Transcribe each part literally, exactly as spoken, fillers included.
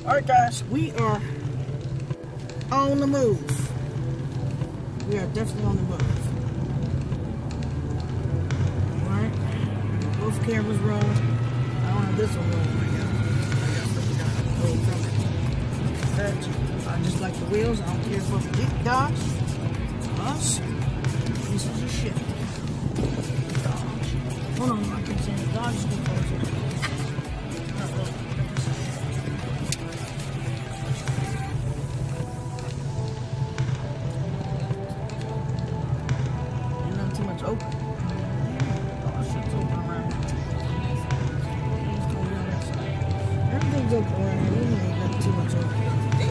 Alright guys, we are on the move. We are definitely on the move. Alright. Both cameras roll. I don't have this one rolling right now. I guess I forgot how to roll from it. That, I just like the wheels. I don't care for the Jeep Dodge. To us, this is a shit. Dodge. Hold on, I can say the Dodge is going to close it. Not really. Open. Oh, shit's open around here. It's gonna be on that side. Everything's open around here. We ain't got too much open.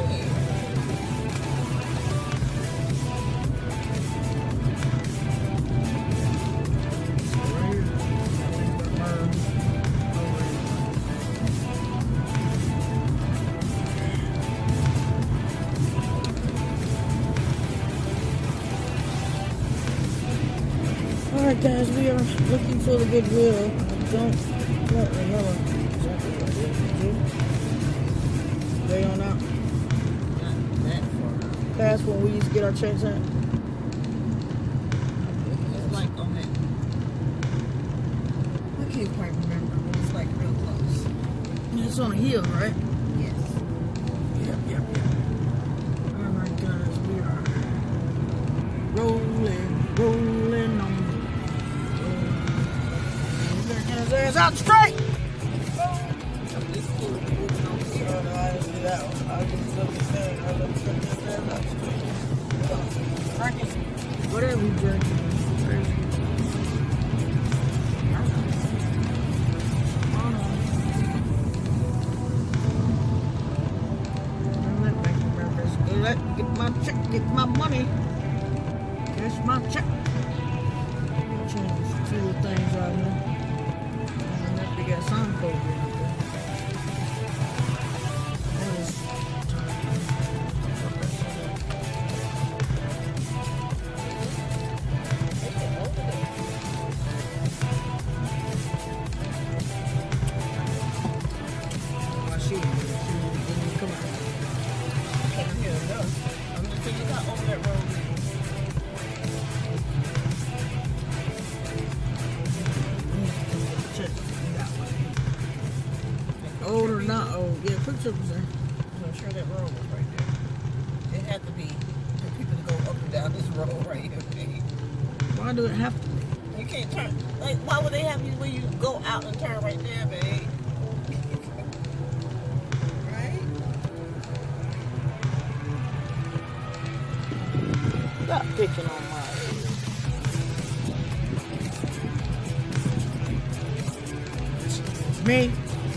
Alright guys, we are looking for the Goodwill. I don't quite remember exactly what it is to do. Way on out. Not that far out. Past when we used to get our checks at. It's like on that. I can't quite remember, but it's like real close. It's on a hill, right? Yes. Yep, yep, yep. Alright guys, we are rolling, rolling on. His ass out straight! Oh, no, I didn't do that one. I just looked at that. I looked at his ass out straight. Drink it. Whatever you drink. Let get my check, get my money. Cash my check. Change two of things out here. They got sign code in it. I see you. Come on. I can't hear enough. I'm just saying you got over that road. Old or not old? Yeah, quick trip was there. I'm sure that road was right there. It had to be for people to go up and down this road right here. Why do it have to be? You can't turn. Like, why would they have you where you go out and turn right there, babe? Right? Stop picking on my head. Me.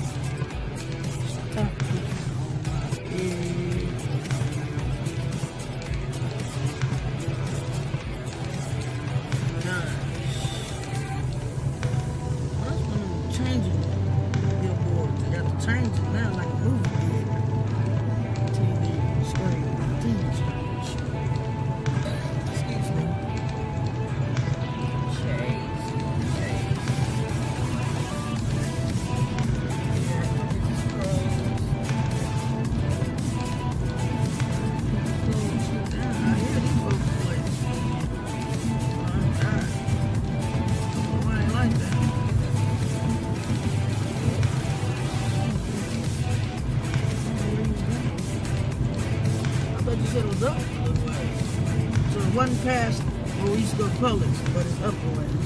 Said it was up a little ways. So it wasn't past where we used to go to Publix, but it's up a ways.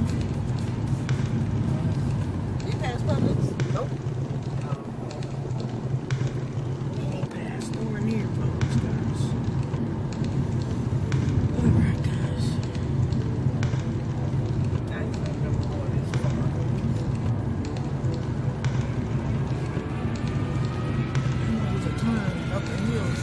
You passed Publix? Nope. We ain't passed nowhere near Publix, guys. Alright, guys. I don't remember going this far. I know it was a turn up the hills.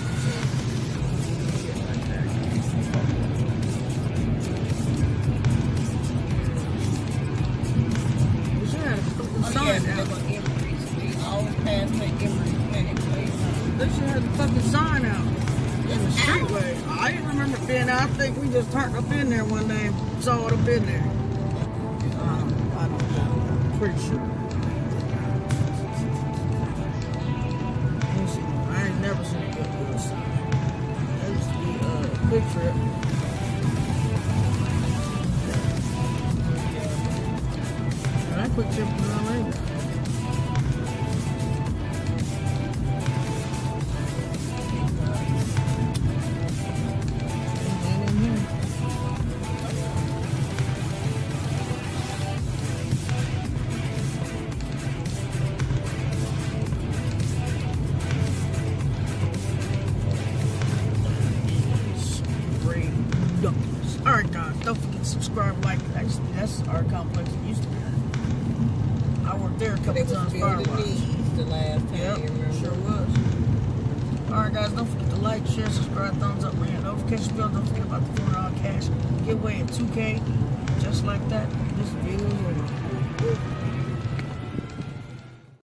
They should have the fucking sign out in the streetway. I didn't remember being out. I think we just turned up in there one day and saw it up in there. Um, I don't know. I'm pretty sure. car wash. The last time, yep, you remember? Sure was. Alright guys, don't forget to like, share, subscribe, thumbs up, man. Notification bell, don't forget about the four dollar cash giveaway at two K. Just like that, this video is over.